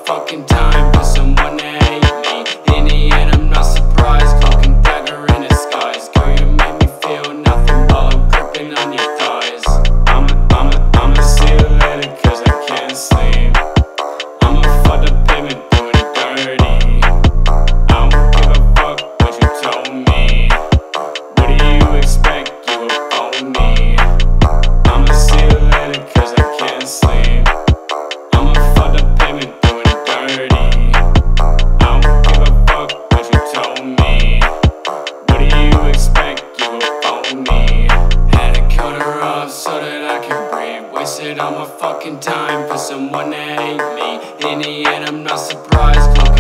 fucking time for someone to hate me. In the end, I'm not surprised. Cloak and dagger in disguise. Girl, you make me feel nothing while I'm gripping on your thighs. I'ma see you later cause I can't sleep. I'ma fuck the pavement doing it dirty. I don't give a fuck what you told me. What do you expect? You a phony. I'ma see you later cause I can't sleep. I'ma fuck the pavement doing it dirty. I don't give a fuck what you told me. What do you expect? You a phony. Had to cut her off so that I can breathe. Wasted all my fucking time for someone to hate me. In the end, I'm not surprised.